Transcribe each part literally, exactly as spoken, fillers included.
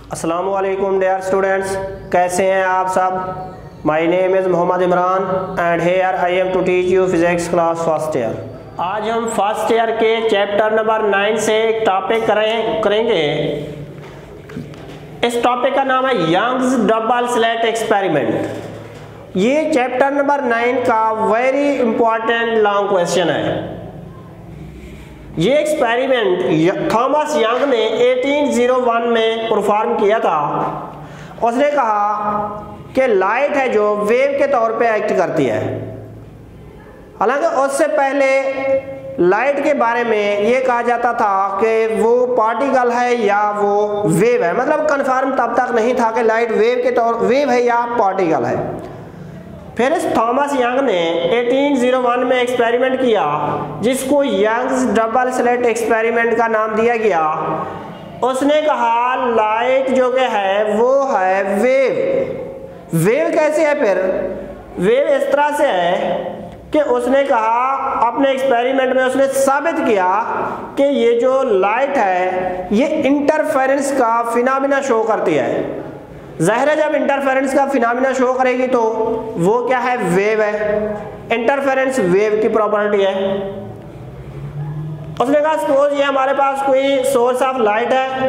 अस्सलामु अलैकुम dear students, कैसे हैं आप सब। My name is Mohammad Imran and here I am to teach you physics class first year. आज हम फर्स्ट ईयर के चैप्टर नंबर नाइन से एक टॉपिक करें करेंगे। इस टॉपिक का नाम है यंग्स डबल स्लिट एक्सपेरिमेंट। ये चैप्टर नंबर नाइन का वेरी इंपॉर्टेंट लॉन्ग क्वेश्चन है। ये एक्सपेरिमेंट थॉमस यंग ने अठारह सौ एक में परफॉर्म किया था। उसने कहा कि लाइट है जो वेव के तौर पे एक्ट करती है। हालांकि उससे पहले लाइट के बारे में ये कहा जाता था कि वो पार्टिकल है या वो वेव है, मतलब कंफर्म तब तक नहीं था कि लाइट वेव के तौर वेव है या पार्टिकल है। फिर इस थॉमस यंग ने अठारह सौ एक में एक्सपेरिमेंट किया जिसको यंग्स डबल स्लिट एक्सपेरिमेंट का नाम दिया गया। उसने कहा लाइट जो कि है वो है वेव। वेव कैसे है? फिर वेव इस तरह से है कि उसने कहा अपने एक्सपेरिमेंट में उसने साबित किया कि ये जो लाइट है ये इंटरफेरेंस का फिनोमेना शो करती है। ज़ाहिर है जब इंटरफेरेंस का फिनोमेना शो करेगी तो वो क्या है? वेव है। इंटरफेरेंस वेव की प्रॉपर्टी है। उसने कहा सपोज ये हमारे पास कोई सोर्स ऑफ लाइट है।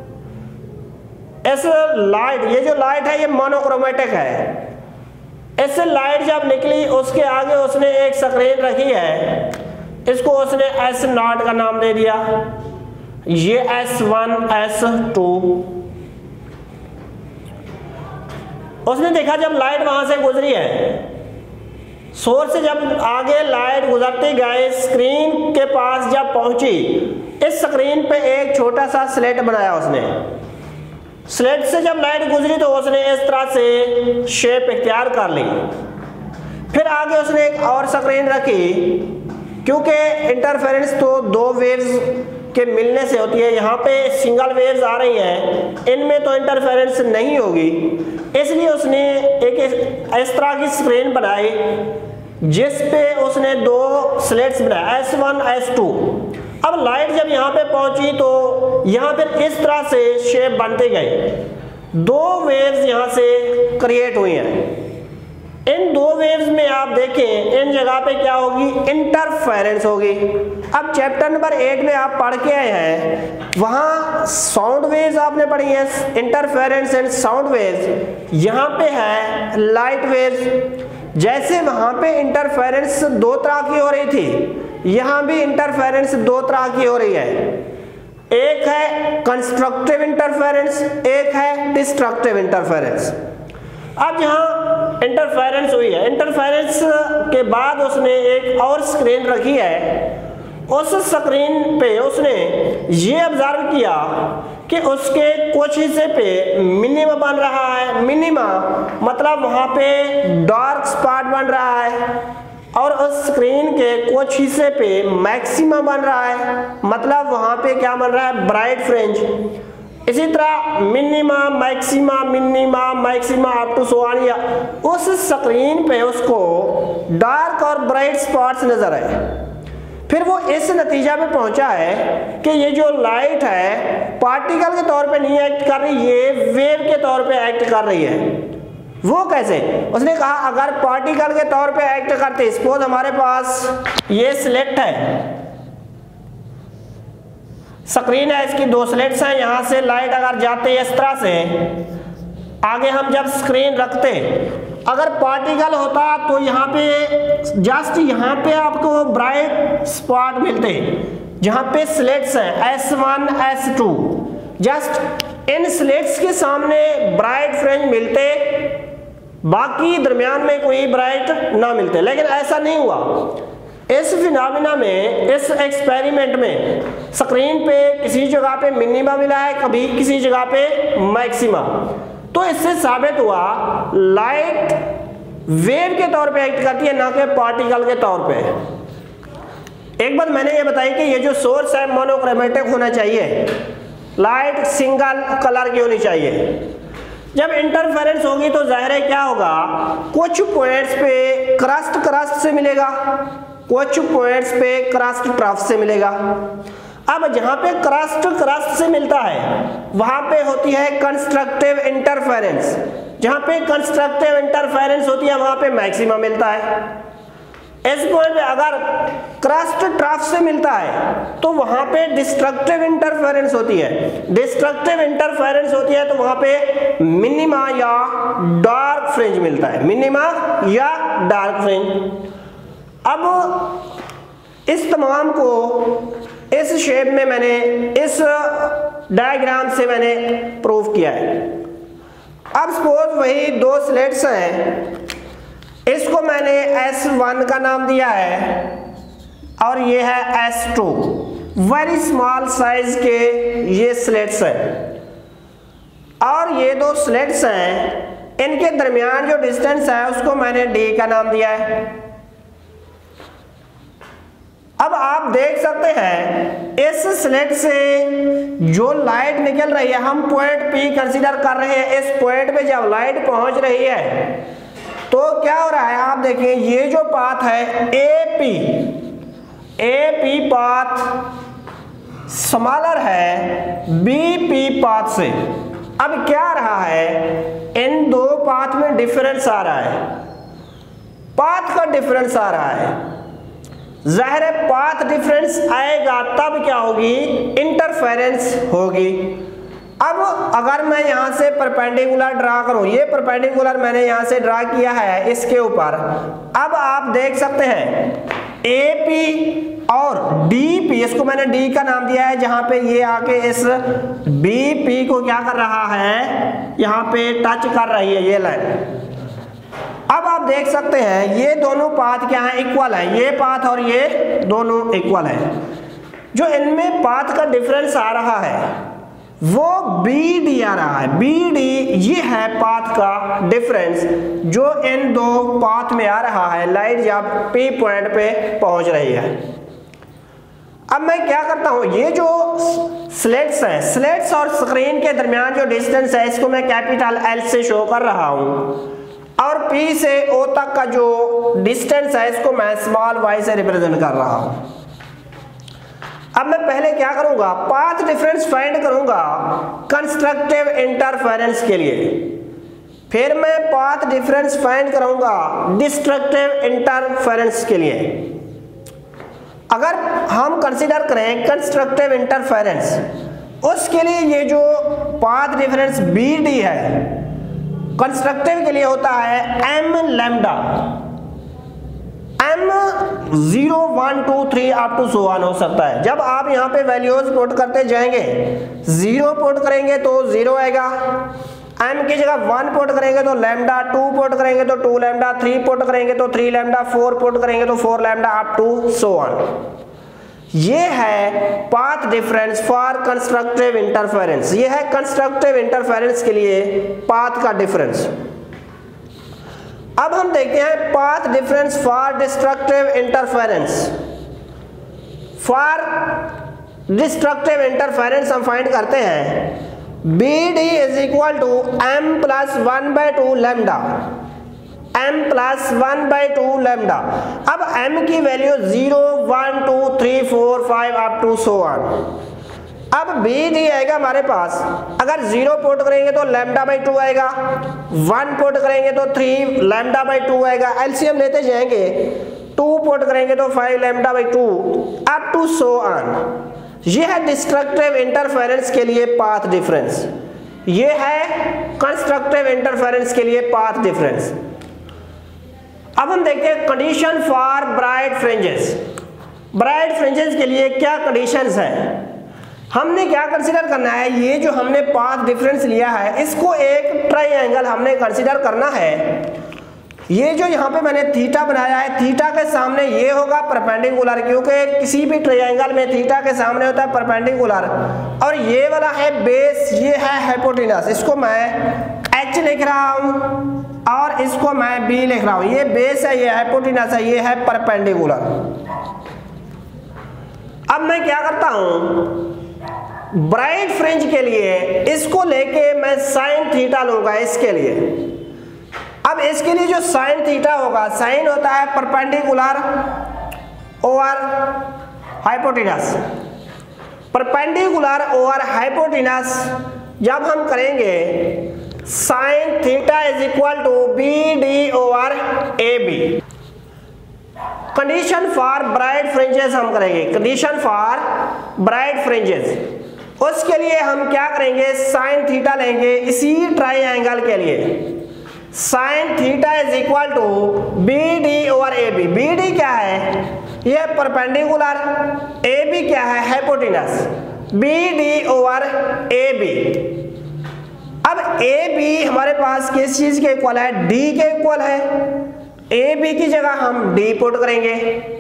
इस लाइट ये जो लाइट है ये मोनोक्रोमेटिक है। इससे लाइट जब निकली उसके आगे उसने एक स्क्रीन रखी है, इसको उसने एस नॉट का नाम दे दिया। ये एस वन एस टू। उसने देखा जब लाइट वहां से गुजरी है, सोर्स से जब आगे लाइट गुजरती गई स्क्रीन के पास जब पहुंची, इस स्क्रीन पे एक छोटा सा स्लेट बनाया उसने। स्लेट से जब लाइट गुजरी तो उसने इस तरह से शेप इख्तियार कर ली। फिर आगे उसने एक और स्क्रीन रखी, क्योंकि इंटरफेरेंस तो दो वेव्स के मिलने से होती है। यहाँ पे सिंगल वेव्स आ रही हैं, इनमें तो इंटरफेरेंस नहीं होगी, इसलिए उसने एक इस तरह की स्क्रीन बनाई जिस पे उसने दो स्लेट्स बनाए एस वन एस टू। अब लाइट जब यहाँ पे पहुंची तो यहाँ पे इस तरह से शेप बनते गए। दो वेव्स यहाँ से क्रिएट हुई हैं। इन दो वेव्स में आप देखें इन जगह पे क्या होगी? इंटरफेरेंस होगी। अब चैप्टर नंबर एट में आप पढ़ के आए हैं, वहाँ साउंड वेव्स आपने पढ़ी हैं, इंटरफेरेंस एंड साउंड वेव्स। यहाँ पे है लाइट वेव्स। जैसे वहाँ पे इंटरफेरेंस दो तरह की हो रही थी, यहाँ भी इंटरफेरेंस दो तरह की हो रही है। एक है कंस्ट्रक्टिव इंटरफेरेंस, एक है डिस्ट्रक्टिव इंटरफेरेंस। अब यहाँ इंटरफेरेंस हुई है, इंटरफेरेंस के बाद उसने एक और स्क्रीन रखी है। उस स्क्रीन पे उसने ये ऑब्जर्व किया कि उसके कुछ हिस्से पे मिनिमा बन रहा है। मिनिमा मतलब वहाँ पे डार्क स्पॉट बन रहा है, और उस स्क्रीन के कुछ हिस्से पे मैक्सिमा बन रहा है, मतलब वहाँ पे क्या बन रहा है? Bright fringe. इसी तरह minima maxima minima maxima up to so on. उस स्क्रीन पे उसको डार्क और ब्राइट स्पॉट्स नजर आए। फिर वो इस नतीजा पे पहुंचा है कि ये जो लाइट है पार्टिकल के तौर पे नहीं एक्ट कर रही, ये वेव के तौर पे एक्ट कर रही है। वो कैसे? उसने कहा अगर पार्टिकल के तौर पे एक्ट करते, सपोज हमारे पास ये स्लेट है, स्क्रीन है, इसकी दो स्लेट्स हैं, यहाँ से लाइट अगर जाते इस तरह से आगे हम जब स्क्रीन रखते, अगर पार्टिकल होता तो यहाँ पे जस्ट यहाँ पे आपको ब्राइट स्पॉट मिलते, जहाँ पे स्लेट्स हैं S one S two. Just इन स्लेट्स के सामने ब्राइट फ्रिंज मिलते, बाकी दरमियान में कोई ब्राइट ना मिलते। लेकिन ऐसा नहीं हुआ। इस फिनोमेना में, इस एक्सपेरिमेंट में स्क्रीन पे किसी जगह पे मिनिमा मिला है, कभी किसी जगह पे मैक्सिमा। तो इससे साबित हुआ लाइट वेव के तौर पे एक्ट करती है, ना कि पार्टिकल के तौर पे। एक बात मैंने ये बताई कि ये जो सोर्स है मोनोक्रोमेटिक होना चाहिए, लाइट सिंगल कलर की होनी चाहिए। जब इंटरफेरेंस होगी तो जाहिर है क्या होगा? कुछ पॉइंट्स पे क्रस्ट क्रस्ट से मिलेगा, कुछ पॉइंट्स पे क्रस्ट ट्रफ से मिलेगा। अब जहां पे क्रस्ट क्रस्ट से मिलता है वहां पे होती है कंस्ट्रक्टिव इंटरफेरेंस, जहां पे कंस्ट्रक्टिव इंटरफेरेंस होती है वहां पे मैक्सिमा मिलता है। इस पॉइंट पे अगर क्रस्ट ट्रफ से मिलता है तो वहां पे डिस्ट्रक्टिव इंटरफेरेंस होती है, डिस्ट्रक्टिव इंटरफेरेंस होती है तो वहां पे मिनिमा या डार्क फ्रिंज मिलता है, मिनिमा या डार्क फ्रिंज। अब इस तमाम को इस शेप में मैंने इस डायग्राम से मैंने प्रूव किया है। अब सपोज वही दो स्लेट्स हैं, इसको मैंने एस वन का नाम दिया है और ये है S two, very small size के ये स्लेट्स हैं। और ये दो स्लेट्स हैं, इनके दरमियान जो डिस्टेंस है उसको मैंने डी का नाम दिया है। अब आप देख सकते हैं इस स्लेट से जो लाइट निकल रही है, हम पॉइंट पी कंसीडर कर रहे हैं। इस पॉइंट पे जब लाइट पहुंच रही है तो क्या हो रहा है, आप देखिए ये जो पाथ है A P, A P path smaller है बी पी पाथ से। अब क्या रहा है, इन दो पाथ में डिफरेंस आ रहा है, पाथ का डिफरेंस आ रहा है। जाहिर है पाथ डिफरेंस आएगा तब क्या होगी, इंटरफेरेंस होगी। अब अगर मैं यहां से परपेंडिकुलर ड्रा करूं, ये परपेंडिकुलर मैंने यहां से ड्रा किया है इसके ऊपर। अब आप देख सकते हैं ए पी और डी पी, इसको मैंने डी का नाम दिया है, जहां पे ये आके इस बी पी को क्या कर रहा है, यहां पे टच कर रही है ये लाइन। अब आप देख सकते हैं ये दोनों पाथ क्या है, इक्वल है, ये पाथ और ये दोनों इक्वल है। जो इनमें पाथ का डिफरेंस आ रहा है वो बी डी आ रहा है, बी डी ये है पाथ का डिफरेंस जो इन दो पाथ में आ रहा है लाइट जब पी पॉइंट पे पहुंच रही है। अब मैं क्या करता हूं, ये जो स्लेट्स हैं, स्लेट्स और स्क्रीन के दरमियान जो डिस्टेंस है इसको मैं कैपिटल एल से शो कर रहा हूं, और P से O तक का जो डिस्टेंस है इसको मैं स्मॉल y से रिप्रेजेंट कर रहा हूं। अब मैं पहले क्या करूंगा, पाथ डिफरेंस फाइंड करूंगा कंस्ट्रक्टिव इंटरफेरेंस के लिए, फिर मैं पाथ डिफरेंस फाइंड करूंगा डिस्ट्रक्टिव इंटरफेरेंस के लिए। अगर हम कंसीडर करें कंस्ट्रक्टिव इंटरफेरेंस, उसके लिए ये जो पाथ डिफरेंस बी डी है कंस्ट्रक्टिव के लिए होता है M lambda, M zero one two three up to so on हो सकता है। जब आप यहाँ पे वैल्यूज पुट करते जाएंगे, जीरो पुट करेंगे तो जीरो आएगा, एम की जगह वन पुट करेंगे तो लैम्डा, टू पुट करेंगे तो टू लैम्डा, थ्री पुट करेंगे तो थ्री लैम्डा, फोर पुट करेंगे तो four lambda up to so on. ये है path difference for constructive interference, ये है कंस्ट्रक्टिव इंटरफेरेंस के लिए पाथ का डिफरेंस। अब हम देखते हैं path difference for destructive interference. For destructive interference हम फाइंड करते हैं B D is equal to M plus one by two lambda, m plus one by two lambda. अब m की value zero one two three four five up to so on. अब b D आएगा हमारे पास, अगर zero put करेंगे तो lambda by two आएगा, वन पुट करेंगे तो थ्री लैम्डा बाई टू आएगा, एलसीएम लेते जाएंगे, टू पुट करेंगे तो five lambda by two up to so on. ये है डिस्ट्रक्टिव इंटरफेरेंस के लिए पाथ डिफरेंस, ये है कंस्ट्रक्टिव इंटरफेरेंस के लिए पाथ डिफरेंस। अब हम देखते हैं condition for bright fringes. Bright fringes के लिए क्या कंडीशंस हैं, हमने क्या कंसीडर करना है, ये जो हमने पाथ डिफरेंस लिया है इसको एक ट्रायंगल हमने कंसीडर करना है। ये जो यहाँ पे मैंने थीटा बनाया है, थीटा के सामने ये होगा परपेंडिकुलर, क्योंकि किसी भी ट्रायंगल में थीटा के सामने होता है परपेंडिकुलर, और ये वाला है बेस, ये है हाइपोटेनस, इसको मैं H लिख रहा हूँ और इसको मैं B लिख रहा हूँ। ये बेस है, ये हाइपोटेनस है, ये है परपेंडिकुलर। अब मैं क्या करता हूँ, ब्राइट फ्रिंज के लिए इसको लेके मैं साइन थीटा लूंगा इसके लिए। अब इसके लिए जो साइन थीटा होगा, साइन होता है perpendicular over hypotenuse, perpendicular over hypotenuse जब हम करेंगे sine theta is equal to B D over A B. Condition for bright fringes हम करेंगे, कंडीशन फॉर ब्राइट फ्रिंजेस, उसके लिए हम क्या करेंगे, साइन थीटा लेंगे इसी ट्राइएंगल के लिए। Sine theta is equal to B D over A B. B D क्या है, ये परपेंडिकुलर, ए बी क्या है, hypotenuse, B D over A B. अब ए बी हमारे पास किस चीज के इक्वल है, डी के इक्वल है। ए बी की जगह हम डी पुट करेंगे,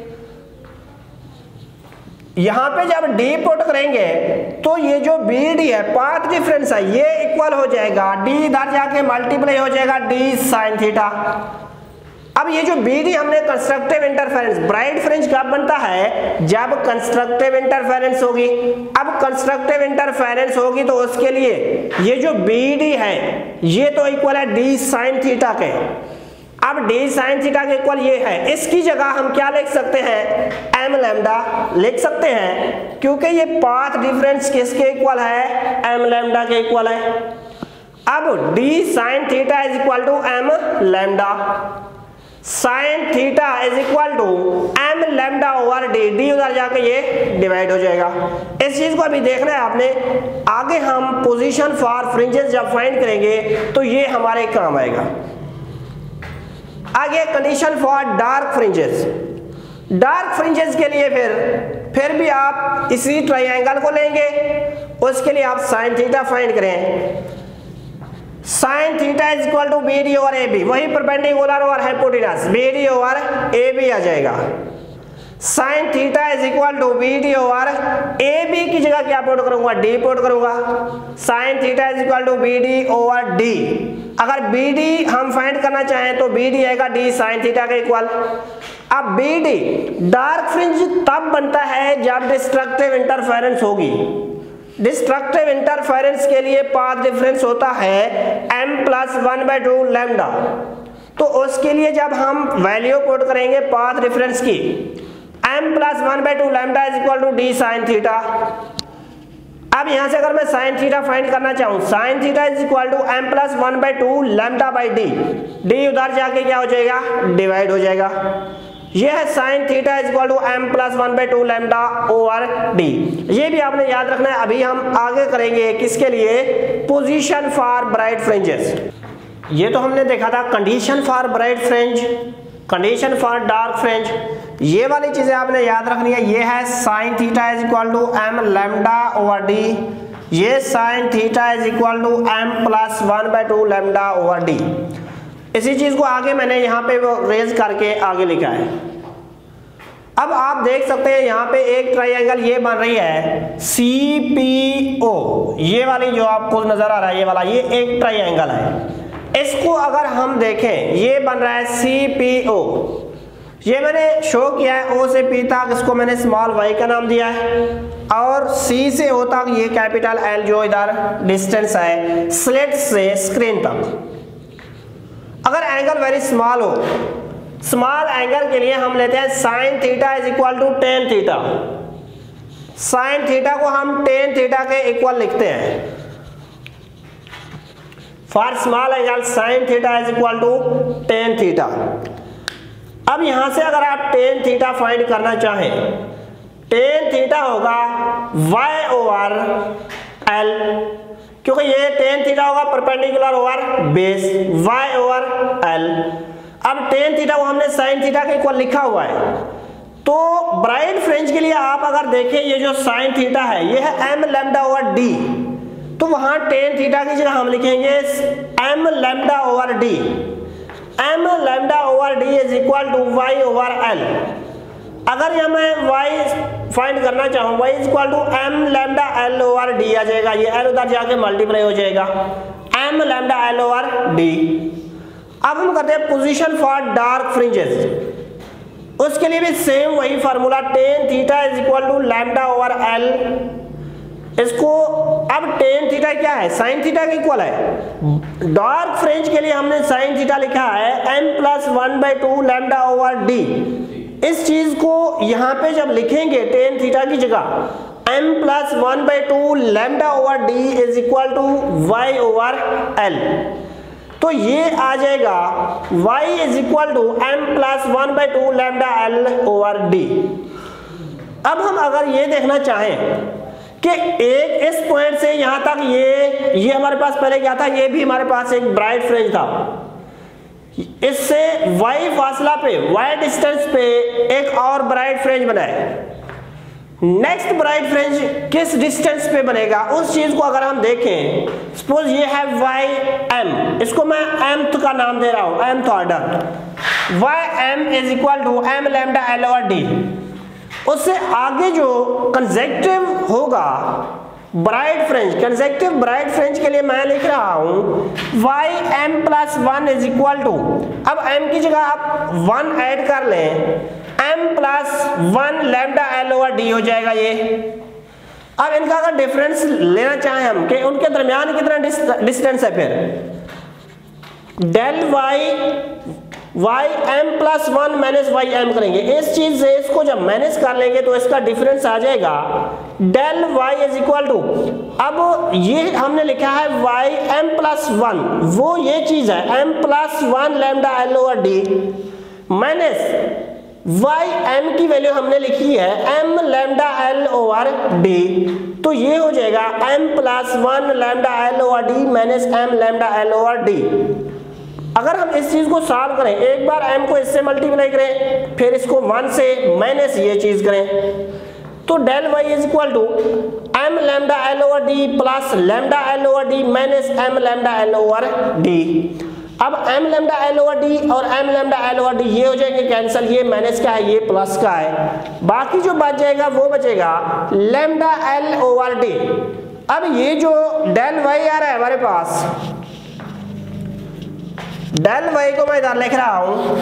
यहां पे जब डी पुट करेंगे तो ये जो बी डी है, पाथ डिफरेंस है, ये इक्वल हो जाएगा, डी इधर जाके मल्टीप्लाई हो जाएगा डी साइन थीटा। अब ये जो बी डी हमने कंस्ट्रक्टिव इंटरफेरेंस, ब्राइट फ्रिंज कब बनता है, जब कंस्ट्रक्टिव इंटरफेरेंस होगी। अब कंस्ट्रक्टिव इंटरफेरेंस होगी तो उसके लिए ये जो बी डी है ये तो इक्वल है डी साइन थीटा के। अब डी साइन थीटा के इक्वल ये है, इसकी जगह हम क्या लिख सकते हैं, एम लैम्डा लिख सकते हैं, क्योंकि ये पाथ डिफरेंस किसके इक्वल है, एम लैम्डा के इक्वल है। अब D sine theta is equal to M lambda, sine theta is equal to M lambda over D, D उधर जाके ये डिवाइड हो जाएगा। इस चीज को अभी देखना है आपने, आगे हम पोजीशन फॉर फ्रिंजेस जब फाइंड करेंगे तो ये हमारे काम आएगा। आगे condition for dark fringes, dark fringes के लिए फिर फिर भी आप इसी ट्राइएंगल को लेंगे, उसके लिए आप साइन थीटा फाइंड करें। Sine theta is equal to B D over A B, वही परपेंडिकुलर और hypotenuse, B D over A B आ जाएगा। Sine theta is equal to B D over A B की जगह क्या पुट करूंगा, D put करूंगा। Sine theta is equal to B D over D, अगर बी डी हम फाइंड करना चाहें तो बी डी आएगा डी साइन थीटा के इक्वल। अब बी डी डार्क फ्रिंज तब बनता है जब डिस्ट्रक्टिव इंटरफेरेंस होगी। डिस्ट्रक्टिव इंटरफेरेंस के लिए पाथ डिफरेंस होता है m plus one by two lambda, तो उसके लिए जब हम वैल्यू पुट करेंगे पाथ डिफरेंस की, m plus one by two lambda is equal to D sine theta. अब यहां से अगर मैं साइन थीटा फाइंड करना चाहूं, sine theta is equal to m plus one by two lambda by D, D उधर जाके क्या हो जाएगा, डिवाइड हो जाएगा। यह है sine theta is equal to m plus one by two lambda over D. ये भी आपने याद रखना है। अभी हम आगे करेंगे किसके लिए, पोजीशन फॉर ब्राइट फ्रिंजेस। ये तो हमने देखा था condition for bright fringe, condition for dark fringe, ये वाली चीजें आपने याद रखनी है। ये है sine theta is equal to M lambda over D, ये sine theta is equal to M plus one by two lambda over D. इसी चीज को आगे मैंने यहाँ पे वो रेज करके आगे लिखा है। अब आप देख सकते हैं यहाँ पे एक ट्राइएंगल ये बन रही है सी पी ओ, ये वाली जो आपको नजर आ रहा है ये वाला, ये एक ट्राइएंगल है। इसको अगर हम देखें ये बन रहा है सी पी ओ, ये मैंने शो किया है ओ से पी तक, इसको मैंने स्मॉल वाई का नाम दिया है, और सी से ओ तक ये कैपिटल एल जो इधर डिस्टेंस है स्लिट से स्क्रीन तक। अगर एंगल वेरी स्मॉल हो, स्मॉल एंगल के लिए हम लेते हैं sine theta is equal to tan theta. Sine theta को हम टेन थीटा के इक्वल लिखते हैं। For small angle sine theta is equal to tan theta. अब यहां से अगर आप टेन थीटा फाइंड करना चाहें, टेन थीटा होगा y ओवर एल, क्योंकि ये टेन थीटा होगा perpendicular over base, y over L. अब टेन थीटा को हमने साइन थीटा के इक्वल लिखा हुआ है, तो ब्राइट फ्रिंज के लिए आप अगर देखें ये जो साइन थीटा है ये है एम लैम्डा ओवर डी, तो वहां टेन थीटा की जगह हम लिखेंगे M lambda over D. M lambda over D is equal to Y over L. अगर यह मैं y फाइंड करना चाहूँ, y is equal to M lambda L over D आ जाएगा, ये l उधर जाके मल्टीप्लाई हो जाएगा, M lambda L over D. अब हम करते हैं पोजीशन फॉर डार्क फ्रिंजेस, उसके लिए भी सेम वही formula, tan theta is equal to lambda over L. इसको अब टेन थीटा क्या है, साइन थीटा के इक्वल है। डार्क फ्रिंज के लिए हमने साइन थीटा लिखा है M plus one by two lambda over D. इस चीज को यहां पे जब लिखेंगे टेन थीटा की जगह, M plus one by two lambda over D is equal to Y over L. तो ये आ जाएगा y is equal to M plus one by two lambda L over D. अब हम अगर ये देखना चाहें कि एक इस पॉइंट से यहां तक ये ये हमारे पास पहले क्या था, ये भी हमारे पास एक ब्राइट फ्रिंज था, इससे y फासला पे y डिस्टेंस पे एक और ब्राइट फ्रिंज बना है। नेक्स्ट ब्राइट फ्रिंज किस डिस्टेंस पे बनेगा उस चीज को अगर हम देखें, सपोज ये है y m, इसको मैं mth का नाम दे रहा हूं, mth order, y m is equal to m lambda l over d। उससे आगे जो कंसेक्टिव होगा bright fringe, consecutive bright fringe के लिए मैं लिख रहा हूं y m plus one is equal to, अब m की जगह आप वन ऐड कर लें, m plus one lambda l over d हो जाएगा ये। अब इनका अगर डिफरेंस लेना चाहें हम कि उनके दरमियान कितना डिस्टेंस है, फिर del y y m plus one minus Y M करेंगे, इस चीज से इसको जब माइनस कर लेंगे तो इसका डिफरेंस आ जाएगा del y is equal to, अब ये हमने लिखा है y m प्लस वन, वो ये चीज है m plus one lambda l over d minus y m की वैल्यू हमने लिखी है m lambda l over d। तो ये हो जाएगा m plus one lambda l over d minus m lambda l over d। अगर हम इस चीज को सॉल्व करें, एक बार m को इससे मल्टीप्लाई करें, फिर इसको वन से माइनस ये चीज करें, तो del y is equal to m lambda l over d plus lambda l over d minus m lambda l over d। अब m lambda l over d और m lambda l over d ये हो जाएंगे cancel, ये minus का है ये plus का है, बाकी जो बच जाएगा वो बचेगा लैम्डा l ओवर d। अब ये जो डेल y आ रहा है हमारे पास, डेल y को मैं इधर लिख रहा हूं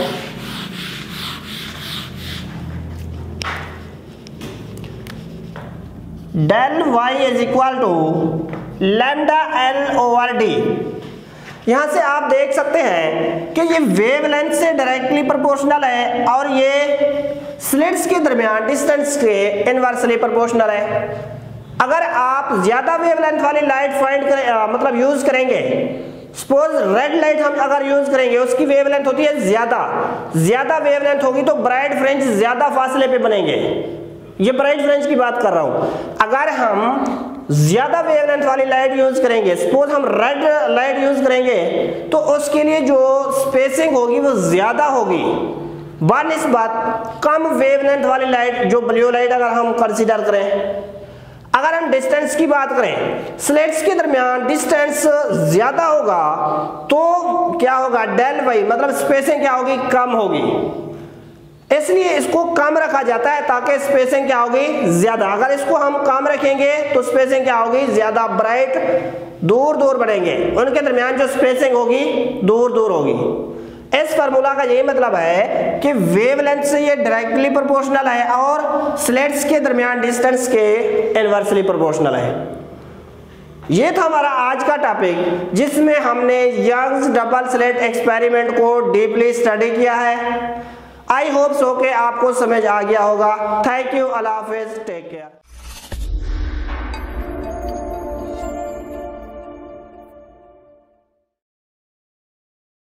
del y is equal to lambda l over d। यहां से आप देख सकते हैं कि ये वेवलेंथ से डायरेक्टली प्रोपोर्शनल है और ये स्लिट्स के दरमियान डिस्टेंस के इनवर्सली प्रोपोर्शनल है। अगर आप ज्यादा वेवलेंथ वाली लाइट फाइंड करें, आ, मतलब यूज करेंगे, सपोज रेड लाइट हम अगर यूज करेंगे, उसकी वेवलेंथ होती है ज्यादा, ज्यादा वेवलेंथ होगी तो ब्राइट फ्रिंज ज्यादा फासले पे बनेंगे, ये ब्राइट फ्रिंज की बात कर रहा हूं। अगर हम ज्यादा वेवलेंथ वाली लाइट यूज करेंगे, सपोज हम रेड लाइट यूज करेंगे, तो उसके लिए जो स्पेसिंग होगी वो ज्यादा होगी बनिस्बत कम वेवलेंथ वाली लाइट जो ब्लू लाइट अगर हम कंसीडर करें। अगर हम डिस्टेंस की बात करें, स्लिट्स के दरमियान डिस्टेंस ज्यादा होगा तो क्या होगा, डेल वाई मतलब स्पेसिंग क्या होगी, कम होगी, इसलिए इसको कम रखा जाता है ताकि स्पेसिंग क्या होगी, ज्यादा। अगर इसको हम कम रखेंगे तो स्पेसिंग क्या होगी, ज्यादा, ब्राइट दूर दूर बढ़ेंगे, उनके दरमियान जो स्पेसिंग होगी दूर दूर होगी। इस फार्मूला का यही मतलब है कि वेवलेंथ से ये डायरेक्टली प्रोपोर्शनल है और स्लिट्स के दरमियान डिस्टेंस के इनवर्सली प्रोपोर्शनल है। ये था हमारा आज का टॉपिक जिसमें हमने यंग्स डबल स्लिट एक्सपेरिमेंट को डीपली स्टडी किया है। आई होप सो के आपको समझ आ गया होगा। थैंक यू, अल्लाह हाफिज, टेक केयर।